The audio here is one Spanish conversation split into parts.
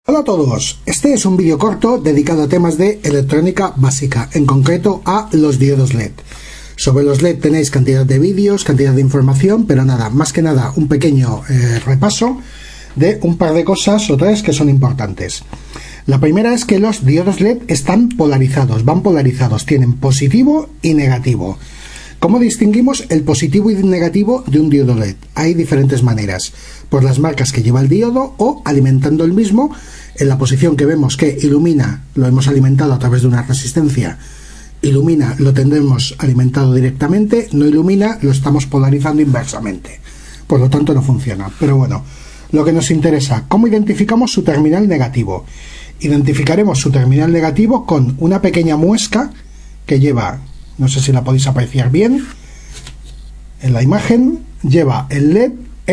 Hola a todos, este es un vídeo corto dedicado a temas de electrónica básica, en concreto a los diodos LED. Sobre los LED tenéis cantidad de vídeos, cantidad de información, pero nada, más que nada un pequeño repaso de un par de cosas o tres que son importantes. La primera es que los diodos LED están polarizados, van polarizados, tienen positivo y negativo. ¿Cómo distinguimos el positivo y el negativo de un diodo LED? Hay diferentes maneras, por las marcas que lleva el diodo o alimentando el mismo. En la posición que vemos que ilumina, lo hemos alimentado a través de una resistencia, ilumina, lo tendremos alimentado directamente, no ilumina, lo estamos polarizando inversamente, por lo tanto no funciona. Pero bueno, lo que nos interesa, ¿cómo identificamos su terminal negativo? Identificaremos su terminal negativo con una pequeña muesca que lleva, no sé si la podéis apreciar bien en la imagen, lleva el LED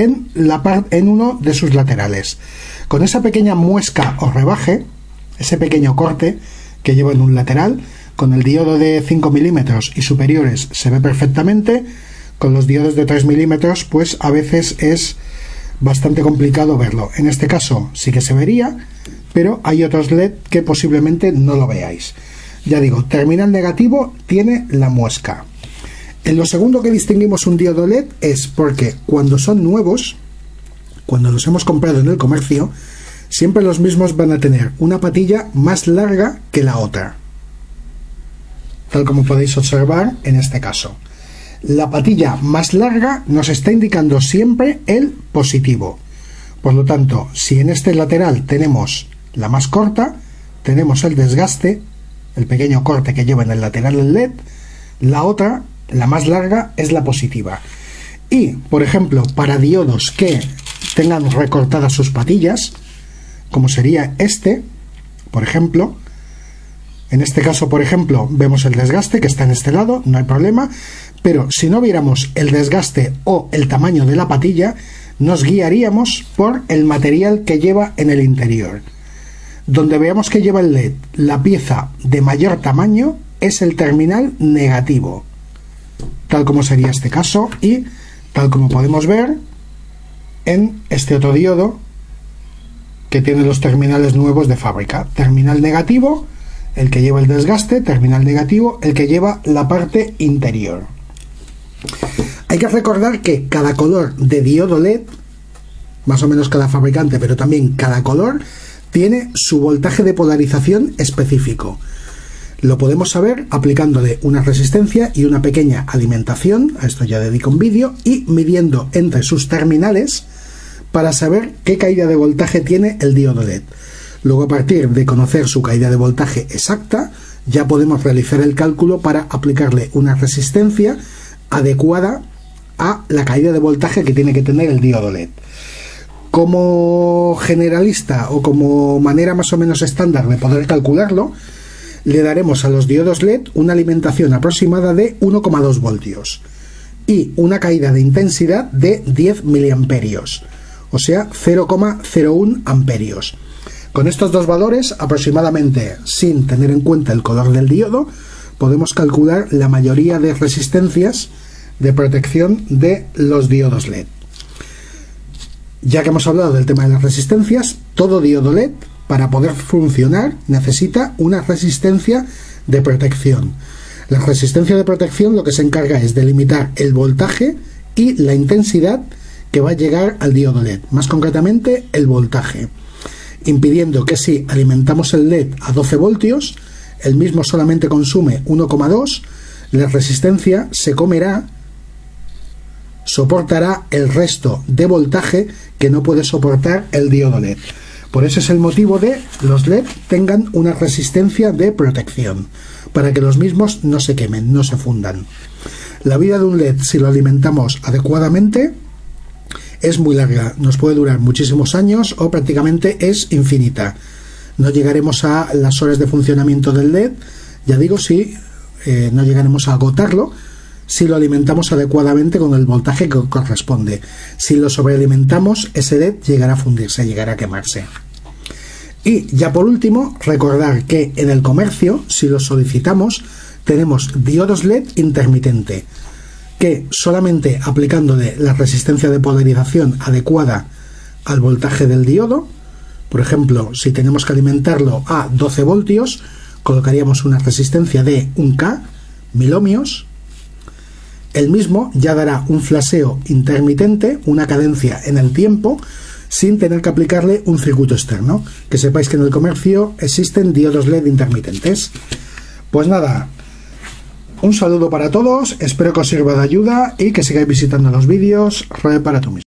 en uno de sus laterales. Con esa pequeña muesca o rebaje, ese pequeño corte que lleva en un lateral, con el diodo de 5 milímetros y superiores se ve perfectamente. Con los diodos de 3 milímetros pues a veces es bastante complicado verlo. En este caso sí que se vería, pero hay otros LED que posiblemente no lo veáis. Ya digo, terminal negativo tiene la muesca. En lo segundo que distinguimos un diodo LED es porque cuando son nuevos, cuando los hemos comprado en el comercio, siempre los mismos van a tener una patilla más larga que la otra, tal como podéis observar en este caso. La patilla más larga nos está indicando siempre el positivo. Por lo tanto, si en este lateral tenemos la más corta, tenemos el desgaste, el pequeño corte que lleva en el lateral del LED, la otra, la más larga, es la positiva. Y, por ejemplo, para diodos que tengan recortadas sus patillas, como sería este, por ejemplo, en este caso, por ejemplo, vemos el desgaste que está en este lado, no hay problema, pero si no viéramos el desgaste o el tamaño de la patilla, nos guiaríamos por el material que lleva en el interior. Donde veamos que lleva el LED la pieza de mayor tamaño es el terminal negativo, tal como sería este caso y tal como podemos ver en este otro diodo que tiene los terminales nuevos de fábrica. Terminal negativo, el que lleva el desgaste, terminal negativo, el que lleva la parte interior. Hay que recordar que cada color de diodo LED, más o menos cada fabricante, pero también cada color, tiene su voltaje de polarización específico. Lo podemos saber aplicándole una resistencia y una pequeña alimentación, a esto ya dedico un vídeo, y midiendo entre sus terminales para saber qué caída de voltaje tiene el diodo LED. Luego, a partir de conocer su caída de voltaje exacta, ya podemos realizar el cálculo para aplicarle una resistencia adecuada a la caída de voltaje que tiene que tener el diodo LED. Como generalista o como manera más o menos estándar de poder calcularlo, le daremos a los diodos LED una alimentación aproximada de 1,2 voltios y una caída de intensidad de 10 miliamperios, o sea 0,01 amperios. Con estos dos valores, aproximadamente, sin tener en cuenta el color del diodo, podemos calcular la mayoría de resistencias de protección de los diodos LED. Ya que hemos hablado del tema de las resistencias, todo diodo LED, para poder funcionar, necesita una resistencia de protección. La resistencia de protección lo que se encarga es de limitar el voltaje y la intensidad que va a llegar al diodo LED, más concretamente el voltaje, impidiendo que si alimentamos el LED a 12 voltios, el mismo solamente consume 1,2, la resistencia se soportará el resto de voltaje que no puede soportar el diodo LED. Por eso es el motivo de los LED tengan una resistencia de protección, para que los mismos no se quemen, no se fundan. La vida de un LED, si lo alimentamos adecuadamente, es muy larga, nos puede durar muchísimos años o prácticamente es infinita. No llegaremos a las horas de funcionamiento del LED, ya digo, si no llegaremos a agotarlo, si lo alimentamos adecuadamente con el voltaje que corresponde. Si lo sobrealimentamos, ese LED llegará a fundirse, llegará a quemarse. Y ya por último, recordar que en el comercio, si lo solicitamos, tenemos diodos LED intermitente, que solamente aplicándole la resistencia de polarización adecuada al voltaje del diodo, Por ejemplo, si tenemos que alimentarlo a 12 voltios, colocaríamos una resistencia de 1K, 1000 ohmios. El mismo ya dará un flaseo intermitente, una cadencia en el tiempo, sin tener que aplicarle un circuito externo. Que sepáis que en el comercio existen diodos LED intermitentes. Pues nada, un saludo para todos, espero que os sirva de ayuda y que sigáis visitando los vídeos. Roe para tú mismo.